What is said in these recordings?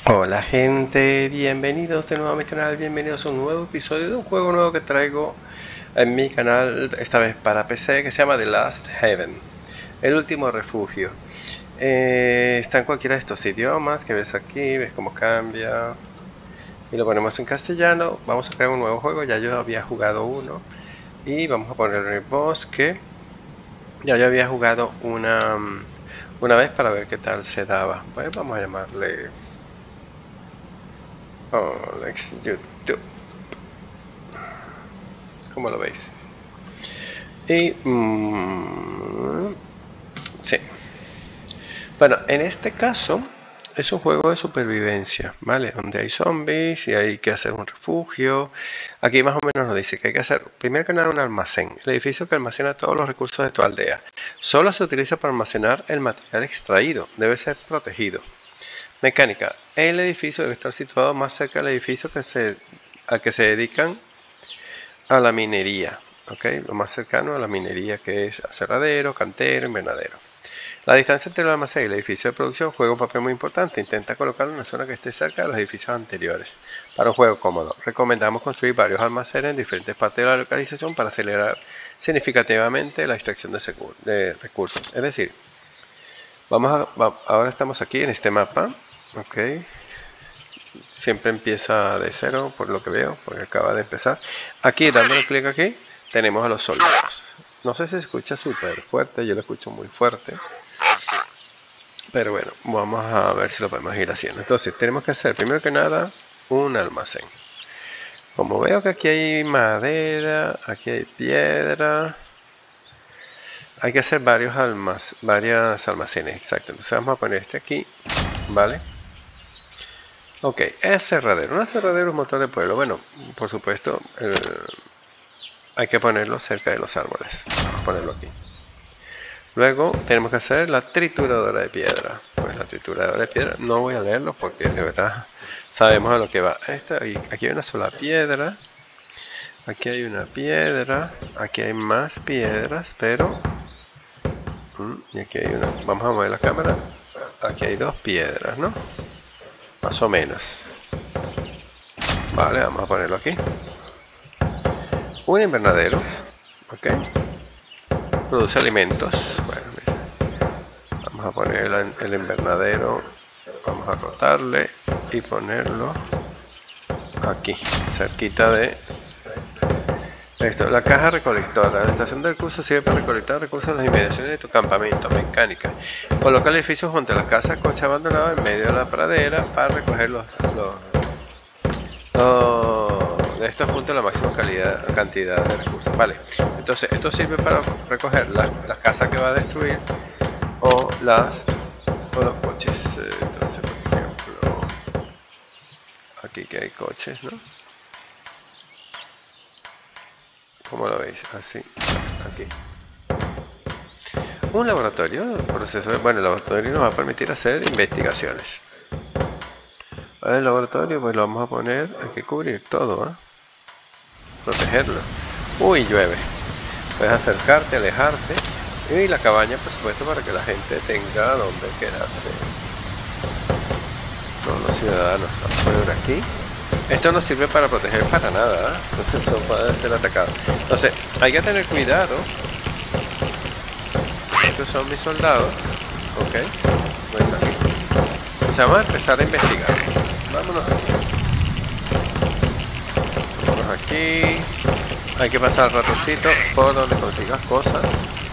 Hola gente, bienvenidos de nuevo a mi canal, bienvenidos a un nuevo episodio de un juego nuevo que traigo en mi canal, esta vez para PC, que se llama The Last Haven, el último refugio. Está en cualquiera de estos idiomas que ves aquí, ves cómo cambia y lo ponemos en castellano. Vamos a crear un nuevo juego, ya yo había jugado uno y vamos a poner el bosque. Ya yo había jugado una vez para ver qué tal se daba. Pues vamos a llamarle Alex YouTube. ¿Cómo lo veis? Y sí. Bueno, en este caso es un juego de supervivencia, ¿vale? Donde hay zombies y hay que hacer un refugio. Aquí más o menos nos dice que hay que hacer, primero que nada, un almacén. El edificio que almacena todos los recursos de tu aldea. Solo se utiliza para almacenar el material extraído. Debe ser protegido. Mecánica. El edificio debe estar situado más cerca del edificio al que se dedican a la minería. ¿Ok? Lo más cercano a la minería, que es aserradero, cantero, invernadero. La distancia entre el almacén y el edificio de producción juega un papel muy importante. Intenta colocarlo en una zona que esté cerca de los edificios anteriores. Para un juego cómodo, recomendamos construir varios almacenes en diferentes partes de la localización para acelerar significativamente la extracción de recursos. Es decir, ahora estamos aquí en este mapa. Ok. Siempre empieza de cero, por lo que veo, porque acaba de empezar. Aquí, dándole clic aquí, tenemos a los soldados. No sé si se escucha súper fuerte, yo lo escucho muy fuerte. Pero bueno, vamos a ver si lo podemos ir haciendo. Entonces, tenemos que hacer, primero que nada, un almacén. Como veo que aquí hay madera, aquí hay piedra, hay que hacer varios almacenes, exacto. Entonces vamos a poner este aquí, ¿vale? Ok, es cerradero. Un aserradero es un motor de pueblo. Bueno, por supuesto, hay que ponerlo cerca de los árboles. Vamos a ponerlo aquí. Luego tenemos que hacer la trituradora de piedra. Pues la trituradora de piedra, no voy a leerlo porque de verdad sabemos a lo que va. Aquí hay una sola piedra. Aquí hay una piedra. Aquí hay más piedras, pero... y aquí hay una... Vamos a mover la cámara. Aquí hay dos piedras, ¿no? Más o menos. Vale, vamos a ponerlo aquí. Un invernadero. Ok. Produce alimentos. Bueno, vamos a poner el invernadero, vamos a rotarle y ponerlo aquí, cerquita de esto. La caja recolectora. La estación del curso sirve para recolectar recursos en las inmediaciones de tu campamento. Mecánica. Coloca el edificio junto a la casa coche abandonado en medio de la pradera para recoger de estos puntos la máxima cantidad de recursos. Vale, entonces esto sirve para recoger las casas que va a destruir o los coches. Entonces, por ejemplo, aquí que hay coches, ¿no? ¿Cómo lo veis? Así, aquí. Un laboratorio, bueno, el laboratorio nos va a permitir hacer investigaciones. El laboratorio, pues lo vamos a poner, hay que cubrir todo, ¿eh? Protegerlo. Uy, llueve. Puedes acercarte, alejarte. Y la cabaña, por supuesto, para que la gente tenga donde quedarse. No, los ciudadanos. Vamos a poner aquí. Esto no sirve para proteger para nada, ¿eh? Entonces eso puede ser atacado. Entonces, hay que tener cuidado. Estos son mis soldados. Ok. Pues aquí. Entonces vamos a empezar a investigar. Vámonos aquí. Vámonos aquí. Hay que pasar el ratoncito por donde consigas cosas.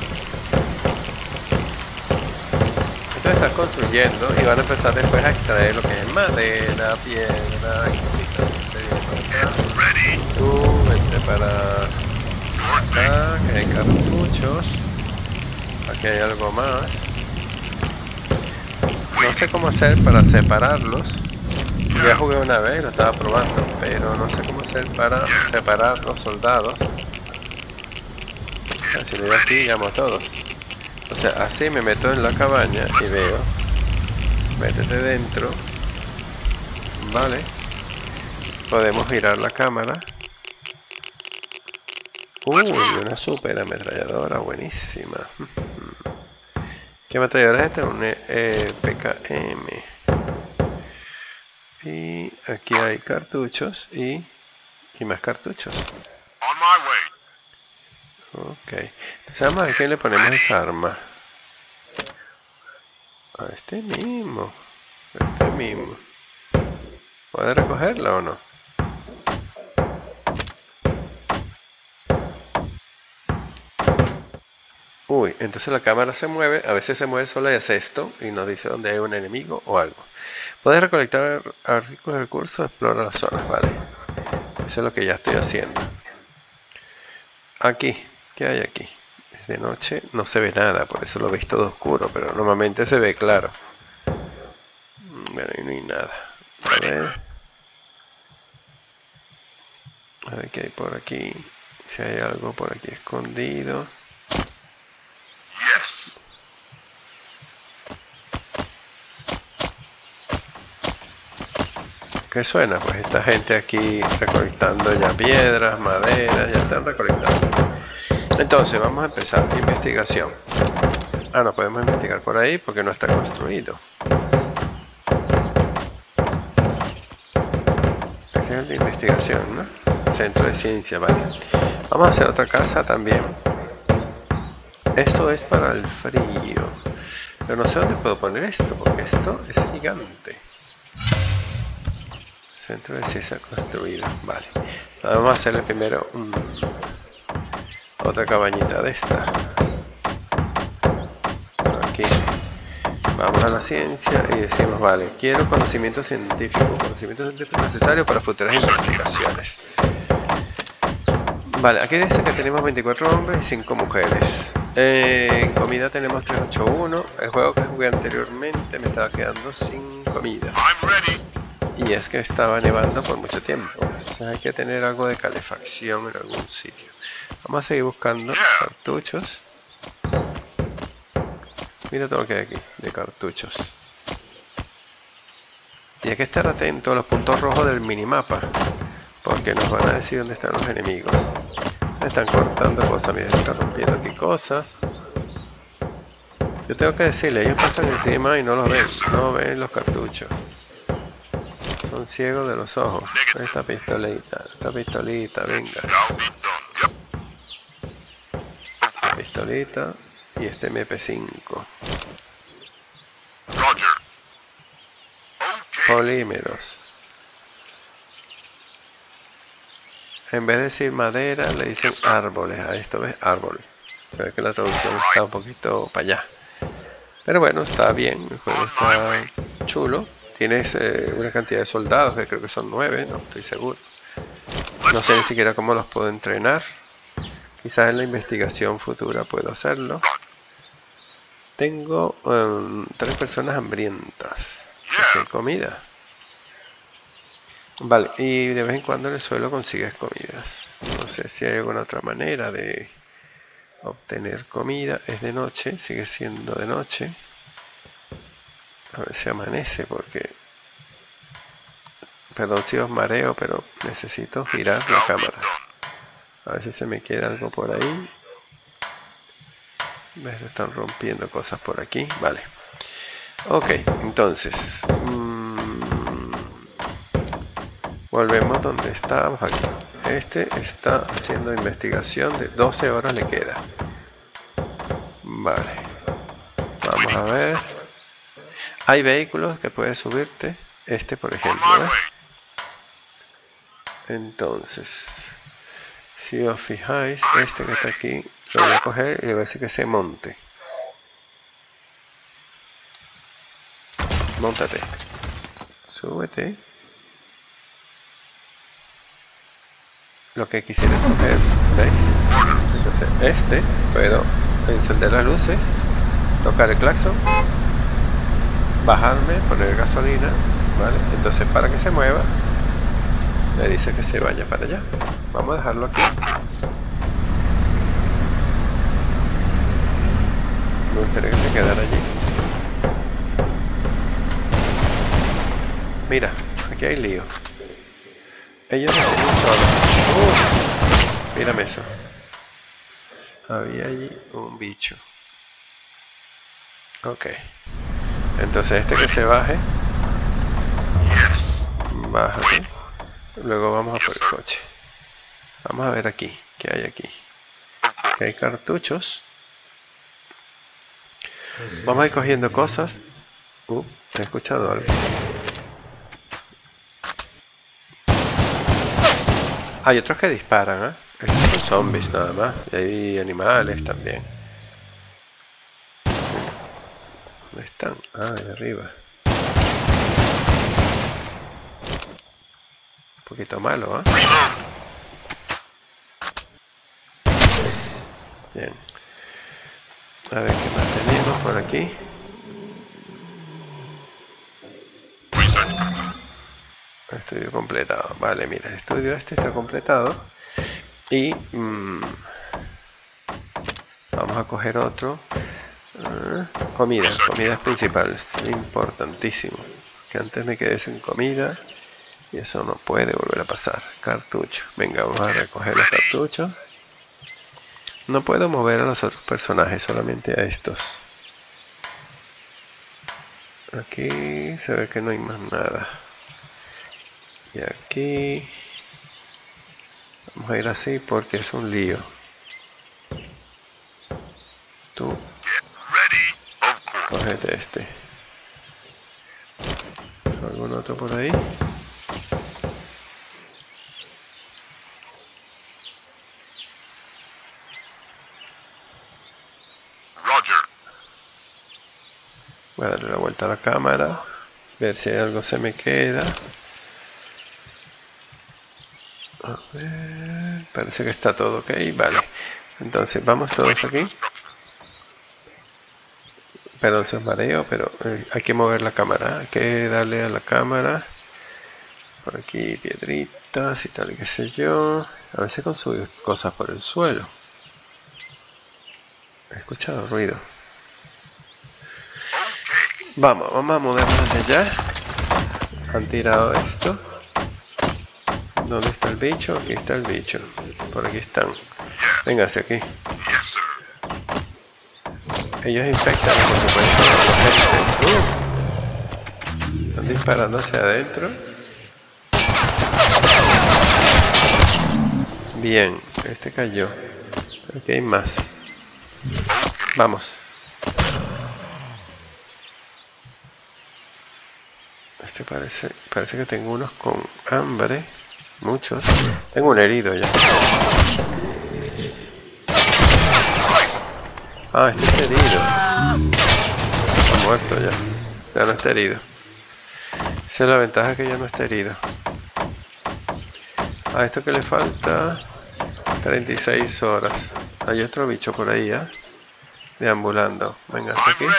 Entonces estás construyendo y van a empezar después a extraer lo que es madera, piedra y cositas. Tú vente para acá, que hay cartuchos. Aquí hay algo más. No sé cómo hacer para separarlos. Ya jugué una vez, lo estaba probando, pero no sé cómo hacer para separar los soldados. Si le doy aquí, llamo a todos. O sea, así me meto en la cabaña y veo. Métete dentro. Vale. Podemos girar la cámara. Uy, una super ametralladora, buenísima. ¿Qué ametralladora es esta? Un PKM. Y aquí hay cartuchos y más cartuchos. Ok. Entonces vamos a ver quién le ponemos esa arma. A este mismo. Este mismo. ¿Puede recogerla o no? Uy, entonces la cámara se mueve. A veces se mueve sola y hace esto. Y nos dice dónde hay un enemigo o algo. Puedes recolectar artículos de recursos. Explora las zonas. Vale. Eso es lo que ya estoy haciendo. Aquí. ¿Qué hay aquí? Es de noche. No se ve nada. Por eso lo veis todo oscuro. Pero normalmente se ve claro. Bueno, y no hay nada. A ver qué hay por aquí. Si hay algo por aquí escondido. ¿Qué suena? Pues esta gente aquí recolectando ya piedras, madera, ya están recolectando. Entonces vamos a empezar investigación. Ah, no podemos investigar por ahí porque no está construido. Este es el de investigación, ¿no? Centro de ciencia, vale. Vamos a hacer otra casa también. Esto es para el frío. Pero no sé dónde puedo poner esto porque esto es gigante. Centro de ciencia construido, vale. Vamos a hacerle primero otra cabañita de esta. Aquí. Vamos a la ciencia y decimos, vale, quiero conocimiento científico necesario para futuras investigaciones. Vale, aquí dice que tenemos 24 hombres y 5 mujeres. En comida tenemos 381. El juego que jugué anteriormente me estaba quedando sin comida. Y es que estaba nevando por mucho tiempo. O sea, hay que tener algo de calefacción en algún sitio. Vamos a seguir buscando cartuchos. Mira todo lo que hay aquí de cartuchos. Y hay que estar atento a los puntos rojos del minimapa, porque nos van a decir dónde están los enemigos. Están cortando cosas, miren, están rompiendo aquí cosas. Yo tengo que decirle, ellos pasan encima y no los ven, no ven los cartuchos. Son ciegos de los ojos. Esta pistolita, venga. Esta pistolita y este MP5. Polímeros. En vez de decir madera, le dicen árboles. A esto ves, árbol. Se ve que la traducción está un poquito para allá. Pero bueno, está bien. El juego está chulo. Tienes una cantidad de soldados, que creo que son 9, no estoy seguro. No sé ni siquiera cómo los puedo entrenar. Quizás en la investigación futura puedo hacerlo. Tengo 3 personas hambrientas. Hacen comida. Vale, y de vez en cuando en el suelo consigues comidas. No sé si hay alguna otra manera de obtener comida. Es de noche, sigue siendo de noche. A ver si amanece porque... Perdón si os mareo, pero necesito girar la cámara. A ver si se me queda algo por ahí. Me están rompiendo cosas por aquí. Vale. Ok, entonces... volvemos donde estábamos aquí. Este está haciendo investigación de 12 horas le queda. Vale. Vamos a ver. Hay vehículos que puedes subirte. Este, por ejemplo. Entonces, si os fijáis, este que está aquí, lo voy a coger y le voy a decir que se monte. Móntate. Súbete. Lo que quisiera coger, ¿veis? Entonces este, puedo encender las luces, tocar el claxon, bajarme, poner gasolina, ¿vale? Entonces para que se mueva, le dice que se vaya para allá. Vamos a dejarlo aquí. Me gustaría que se quedara allí. Mira, aquí hay lío. Ellos no tienen solos. Mírame eso. Había allí un bicho. Ok. Entonces este que se baje. Bájate. Luego vamos a por el coche. Vamos a ver aquí. ¿Qué hay aquí? Aquí hay cartuchos. Vamos a ir cogiendo cosas. He escuchado algo. Hay otros que disparan, ¿eh? Estos son zombies nada más. Y hay animales también. ¿Dónde están? Ah, ahí arriba. Un poquito malo, ¿eh? Bien. A ver qué más tenemos por aquí. Estudio completado. Vale, mira, el estudio este está completado. Y vamos a coger otro. Comida es principal. Es importantísimo. Que antes me quedé sin comida. Y eso no puede volver a pasar. Cartucho. Venga, vamos a recoger los cartuchos. No puedo mover a los otros personajes, solamente a estos. Aquí se ve que no hay más nada. Y aquí vamos a ir así porque es un lío. Tú cógete este. ¿Algún otro por ahí? Voy a darle la vuelta a la cámara, ver si algo se me queda. A ver, parece que está todo ok, vale. Entonces vamos todos aquí. Perdón si os mareo, pero hay que mover la cámara, hay que darle a la cámara. Por aquí piedritas y tal, qué sé yo. A veces consigo cosas por el suelo. He escuchado ruido. Vamos a movernos hacia allá. Han tirado esto. ¿Dónde está el bicho? Aquí está el bicho. Por aquí están. Venga hacia aquí. Ellos infectan, por supuesto, a la gente. Están disparando hacia adentro. Bien, este cayó. Aquí hay más. Vamos. Este parece que tengo unos con hambre. Muchos. Tengo un herido ya. Ah, este está herido. Está muerto ya. Ya no está herido. Esa es la ventaja, que ya no está herido. A esto que le falta 36 horas. Hay otro bicho por ahí, ¿eh? Deambulando. Venga, hasta aquí.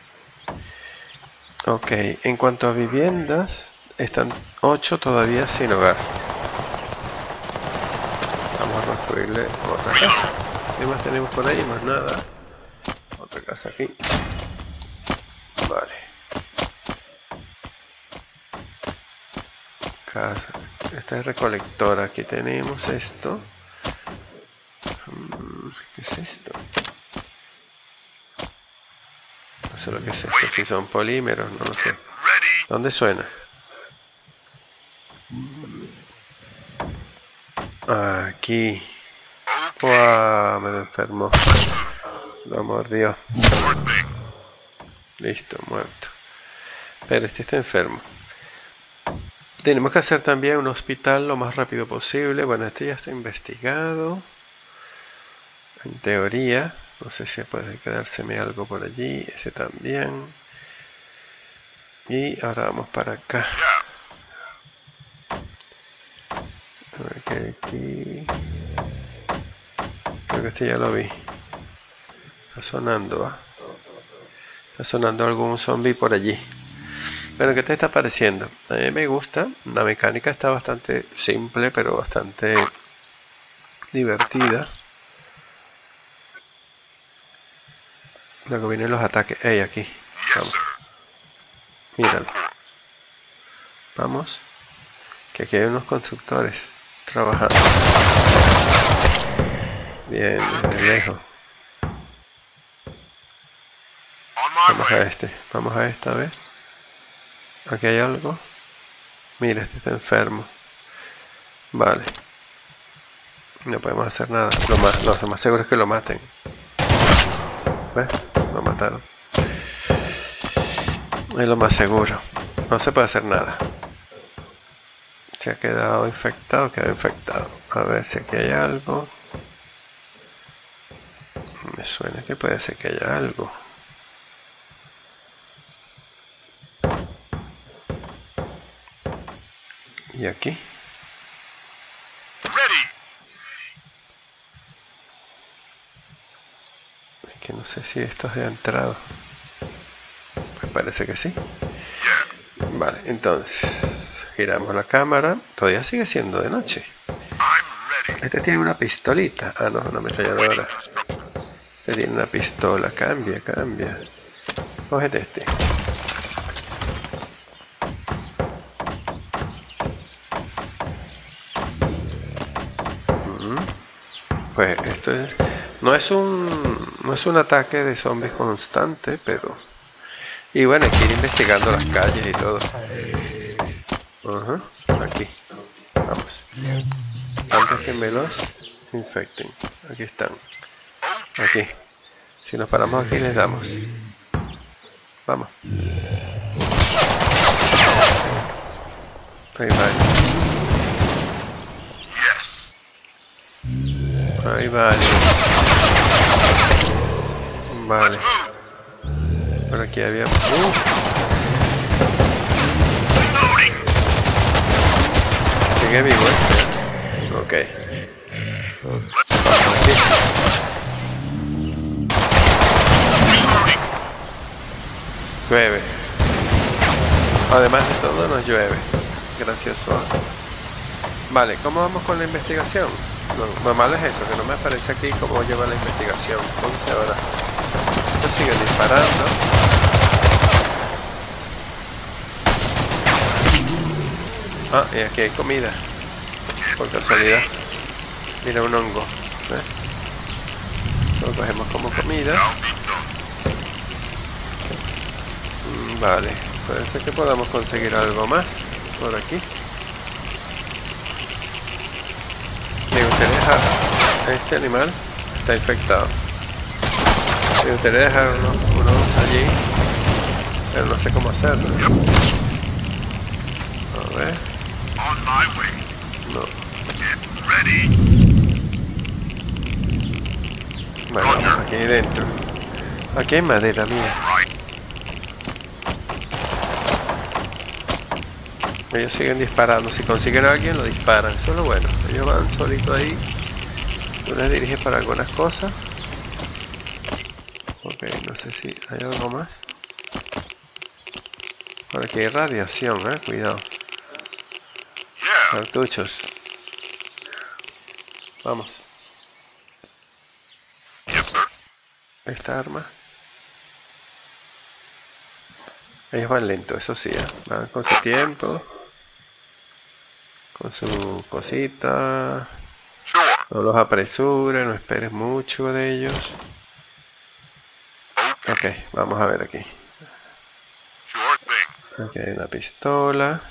Ok, en cuanto a viviendas, están 8 todavía sin hogar. Vamos a construirle otra casa. ¿Qué más tenemos por ahí? Más nada. Otra casa aquí. Vale. Casa. Esta es recolectora. Aquí tenemos esto. ¿Qué es esto? No sé lo que es esto. Si son polímeros, no lo sé. ¿Dónde suena? Aquí. ¡Wow! Me lo enfermó. Lo mordió. Listo, muerto. Pero este está enfermo. Tenemos que hacer también un hospital lo más rápido posible. Bueno, este ya está investigado. En teoría. No sé si puede quedárseme algo por allí. Ese también. Y ahora vamos para acá. A ver qué hay aquí. Creo que este ya lo vi. Está sonando, ¿ah? Está sonando algún zombie por allí. Bueno, ¿qué te está pareciendo? A mí me gusta. La mecánica está bastante simple, pero bastante divertida. Luego vienen los ataques. ¡Ey, aquí! Vamos. Míralo. Vamos. Que aquí hay unos constructores trabajando. Bien, desde lejos. Vamos a este. Vamos a esta vez. Aquí hay algo. Mira, este está enfermo. Vale. No podemos hacer nada. Lo más seguro es que lo maten. ¿Ves? Lo mataron. Es lo más seguro. No se puede hacer nada. Se ha quedado infectado, quedó infectado. A ver si aquí hay algo. Me suena que puede ser que haya algo. ¿Y aquí? Es que no sé si esto ha entrado. Pues parece que sí. Vale, entonces giramos la cámara. Todavía sigue siendo de noche. Este tiene una pistolita. Ah, no, una ametralladora. Este tiene una pistola. Cambia, cambia. Cógete este. Pues esto es, no es un ataque de zombies constante, pero... Y bueno, hay que ir investigando las calles y todo. Aquí. Vamos. Antes que me los infecten. Aquí están. Aquí. Si nos paramos aquí les damos. Vamos. Ahí va. Ahí va. Vale. Por aquí había... Sigue vivo este. Ok. Aquí. Llueve. Además de todo nos llueve. Gracioso. Vale, ¿cómo vamos con la investigación? Lo malo es eso, que no me aparece aquí cómo lleva la investigación. 11 horas. Estos siguen disparando. Ah, y aquí hay comida. Por casualidad. Mira un hongo. Lo cogemos como comida. Vale. Puede ser que podamos conseguir algo más por aquí. Me gustaría dejar este animal. Está infectado. Me gustaría dejar unos allí. Pero no sé cómo hacerlo. A ver. No. Bueno, vamos aquí dentro. Aquí hay madera, mira. Ellos siguen disparando. Si consiguen a alguien, lo disparan. Eso es lo bueno. Ellos van solitos ahí. Tú les diriges para algunas cosas. Ok, no sé si hay algo más. Por aquí hay radiación, cuidado. Cartuchos. Vamos. Esta arma. Ellos van lento, eso sí, van con su tiempo. Con su cosita. No los apresures, no esperes mucho de ellos. Ok, vamos a ver aquí. Aquí hay una pistola.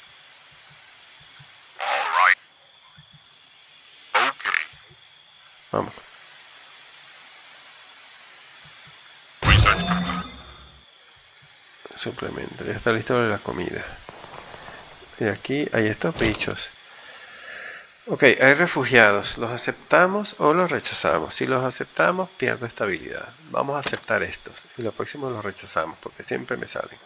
Vamos. Suplemento, ya está listo la comida. Y aquí hay estos bichos. Ok, hay refugiados. ¿Los aceptamos o los rechazamos? Si los aceptamos, pierdo estabilidad. Vamos a aceptar estos. Y los próximos los rechazamos, porque siempre me salen.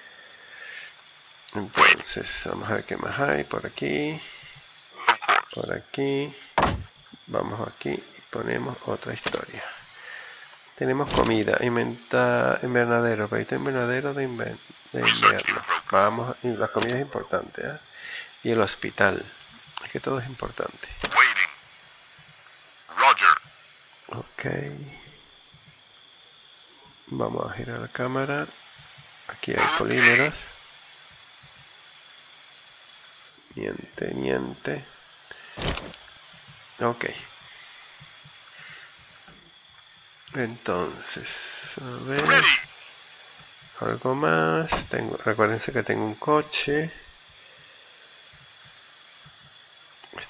Entonces, vamos a ver qué más hay por aquí. Por aquí. Vamos aquí y ponemos otra historia. Tenemos comida, invernadero, proyecto invernadero de invierno. Vamos, y la comida es importante, y el hospital. Es que todo es importante. Ok. Vamos a girar la cámara. Aquí hay polímeros. Niente. Ok. Entonces, a ver. Algo más. Recuérdense que tengo un coche.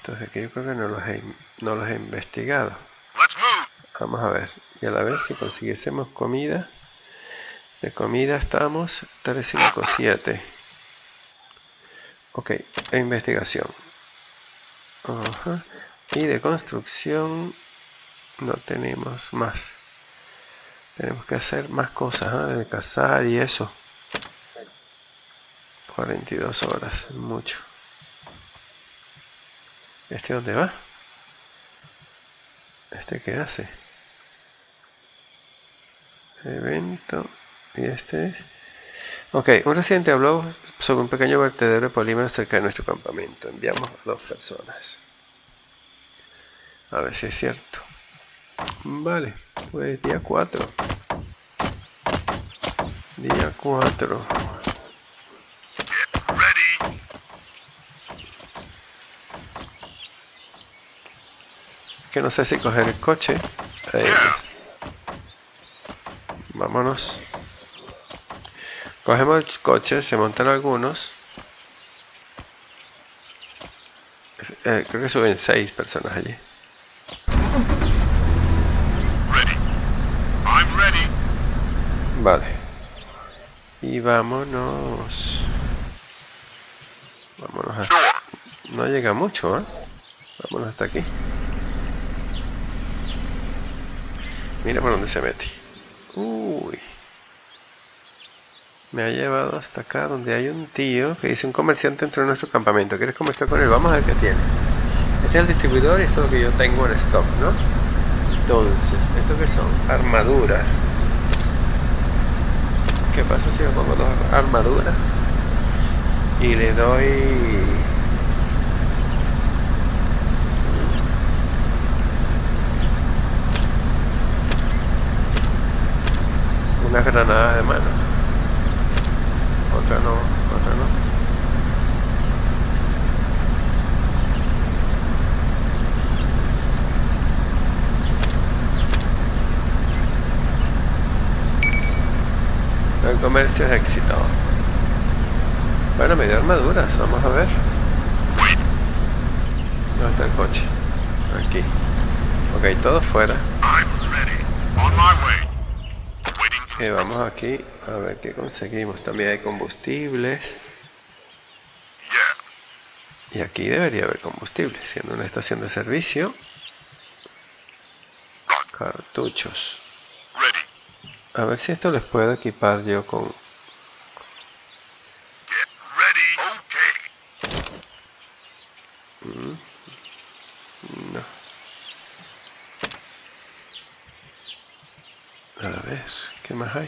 Estos de aquí yo creo que no los he investigado. Vamos a ver. Y a la vez si consiguiésemos comida. De comida estamos 357. Ok, de investigación. Ajá. Y de construcción no tenemos más. Tenemos que hacer más cosas, de cazar y eso. 42 horas, mucho. ¿Este dónde va? ¿Este qué hace? Evento. Y este es... Ok, un residente habló sobre un pequeño vertedero de polímeros cerca de nuestro campamento. Enviamos a 2 personas. A ver si es cierto. Vale, pues día 4. Día 4. Que no sé si coger el coche. Ahí es. Vámonos. Cogemos el coche, se montan algunos. Creo que suben 6 personas allí. Vale. Y vámonos. Vámonos hasta... No llega mucho, ¿eh? Vámonos hasta aquí. Mira por dónde se mete. Uy. Me ha llevado hasta acá donde hay un tío que dice: un comerciante entró en nuestro campamento. ¿Quieres conversar con él? Vamos a ver qué tiene. Este es el distribuidor y esto es lo que yo tengo en stock, ¿no? Entonces, ¿esto qué son? Armaduras. ¿Qué pasa si yo pongo 2 armaduras? Y le doy... unas granadas de mano. Otra no, otra no. El comercio es éxito. Bueno, me dio armaduras, vamos a ver. ¿Dónde está el coche? Aquí. Ok, todo fuera. Vamos aquí a ver qué conseguimos. También hay combustibles. Y aquí debería haber combustible, siendo una estación de servicio. Cartuchos. A ver si esto les puedo equipar yo con... No. A ver, ¿qué más hay?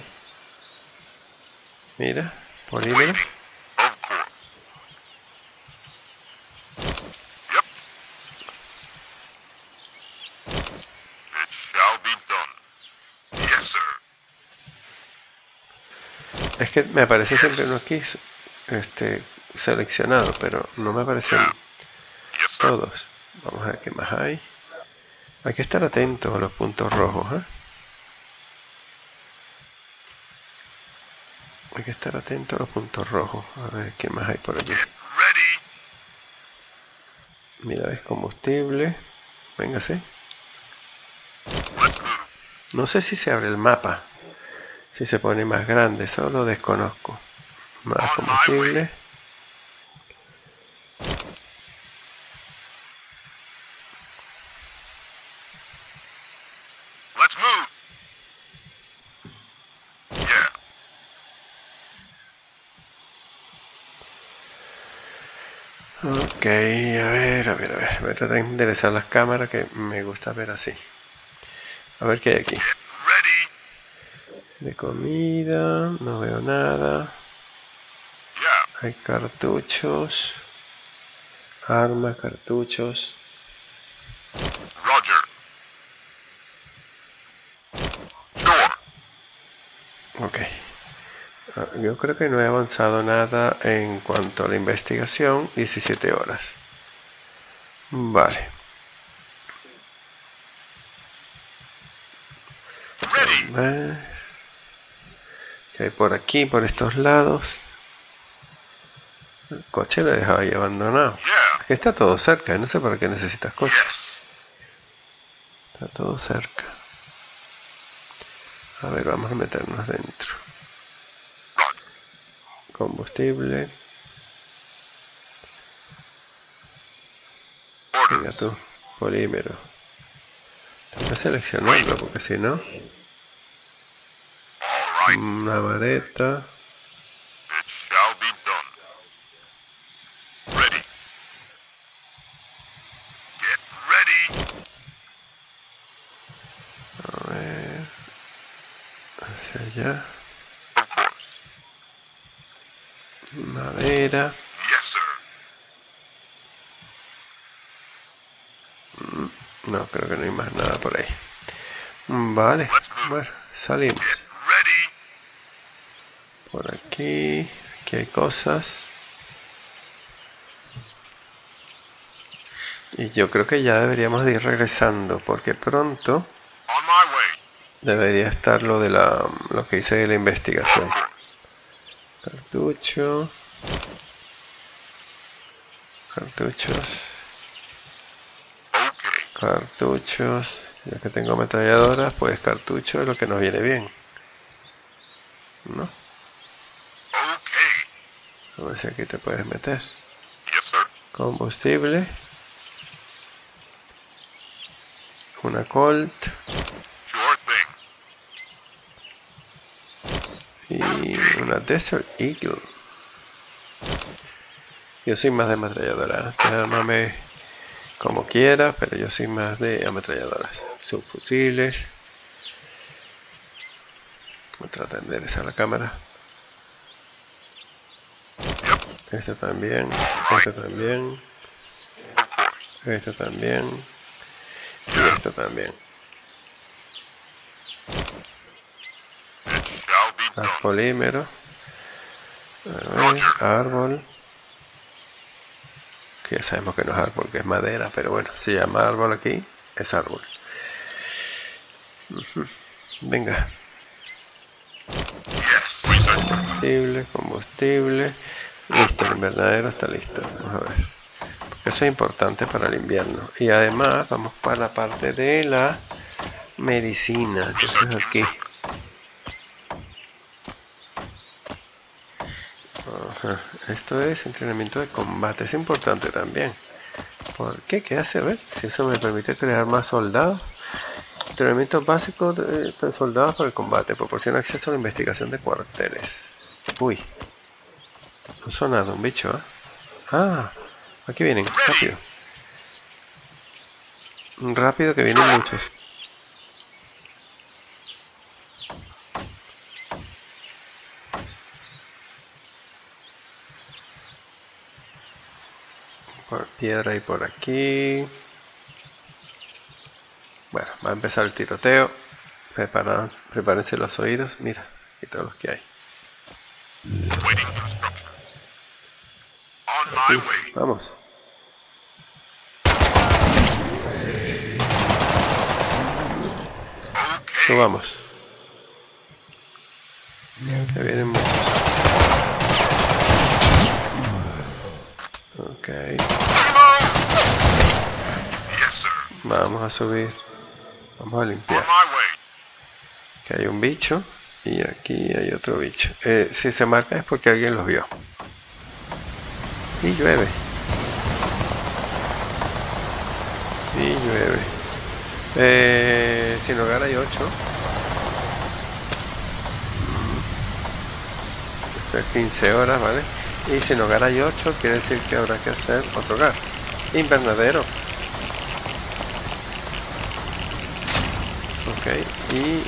Mira, polímero. Es que me aparece siempre uno aquí seleccionado, pero no me aparecen todos. Vamos a ver qué más hay. Hay que estar atentos a los puntos rojos, ¿eh? Hay que estar atento a los puntos rojos. A ver qué más hay por allí. Mira, es combustible. Véngase. No sé si se abre el mapa. Si se pone más grande, eso lo desconozco. Más combustible. Ok, a ver. Voy a tratar de enderezar las cámaras, que me gusta ver así. A ver qué hay aquí. De comida, no veo nada. Hay cartuchos. Armas, cartuchos. Ok. Yo creo que no he avanzado nada en cuanto a la investigación. 17 horas. Vale. A ver. ¿Qué hay por aquí, por estos lados? El coche lo he dejado ahí abandonado. Que está todo cerca, no sé para qué necesitas coche. Está todo cerca. A ver, vamos a meternos dentro. Combustible. Venga tú, polímero. Tengo que seleccionarlo porque si no... Una vareta. A ver... Hacia allá. Madera. No, creo que no hay más nada por ahí. Vale, bueno, salimos. Por aquí hay cosas. Y yo creo que ya deberíamos de ir regresando, porque pronto debería estar lo de lo que hice de la investigación. Cartucho. Cartuchos. Ya que tengo ametralladoras, pues cartucho es lo que nos viene bien, ¿no? A ver si aquí te puedes meter. Combustible. Una Colt. Y una Desert Eagle. Yo soy más de ametralladora. Llámame como quieras, pero yo soy más de ametralladoras. Subfusiles. Voy a tratar de enderezar la cámara. Este también. Este también. Este también. Y este también. Polímero. A ver, árbol. Que ya sabemos que no es árbol, que es madera, pero bueno, se llama árbol aquí, es árbol. Venga. Combustible. Listo, el invernadero está listo. Vamos a ver. Porque eso es importante para el invierno. Y además vamos para la parte de la medicina, que es aquí. Ajá. Esto es entrenamiento de combate, es importante también. ¿Por qué? ¿Qué hace? A ver si eso me permite crear más soldados. Entrenamiento básico de soldados para el combate. Proporciona acceso a la investigación de cuarteles. Uy. No son nada, un bicho, ¿eh? Ah, aquí vienen, rápido. Rápido que vienen muchos. Por piedra y por aquí. Bueno, va a empezar el tiroteo. Prepárense los oídos. Mira, aquí todos los que hay. Aquí, vamos. Subamos. Que vienen muchos. Ok. Vamos a subir. Vamos a limpiar. Que hay un bicho. Y aquí hay otro bicho. Si se marca es porque alguien los vio. Y llueve. Y llueve. Sin hogar hay 8. Esto es 15 horas, ¿vale? Y sin hogar hay 8, quiere decir que habrá que hacer otro hogar. Invernadero. Ok, y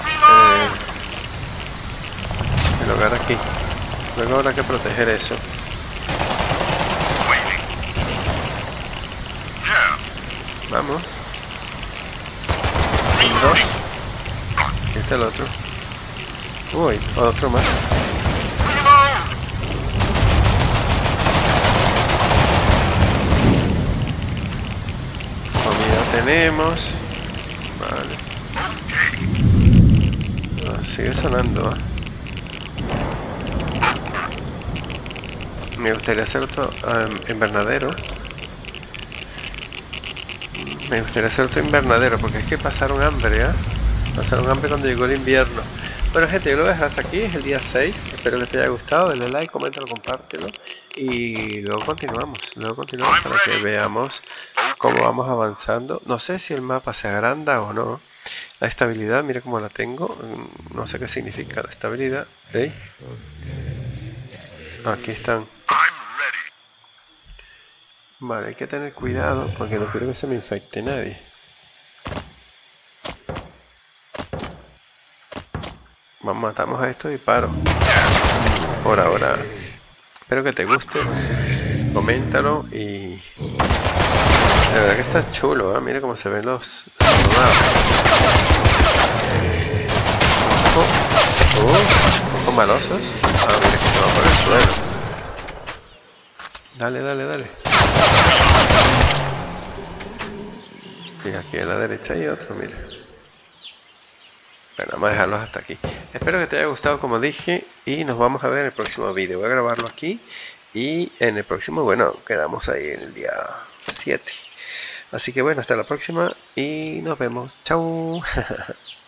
el hogar aquí. Luego habrá que proteger eso. Vamos. Son 2. Aquí está el otro. Uy, otro más. Comida tenemos. Vale. Sigue sonando. Me gustaría hacer otro invernadero. Me gustaría hacer otro invernadero, porque es que pasaron hambre, ¿eh? Pasaron hambre cuando llegó el invierno. Bueno, gente, yo lo voy a dejar hasta aquí, es el día 6. Espero que te haya gustado, dale like, coméntalo, compártelo. Y luego continuamos para que veamos cómo vamos avanzando. No sé si el mapa se agranda o no. La estabilidad, mira cómo la tengo. No sé qué significa la estabilidad. ¿Eh? Aquí están. Vale, hay que tener cuidado porque no quiero que se me infecte nadie. Matamos a esto y paro. Por ahora. Espero que te guste. Coméntalo y... La verdad que está chulo, ¿eh? Mira cómo se ven los soldados. Un poco malosos. Ah, mira que se va por el suelo. Dale, dale, dale. Y aquí a la derecha hay otro, mira. Bueno, vamos a dejarlos hasta aquí. Espero que te haya gustado como dije y nos vamos a ver en el próximo vídeo. Voy a grabarlo aquí y en el próximo, bueno, quedamos ahí en el día 7. Así que bueno, hasta la próxima y nos vemos. Chao.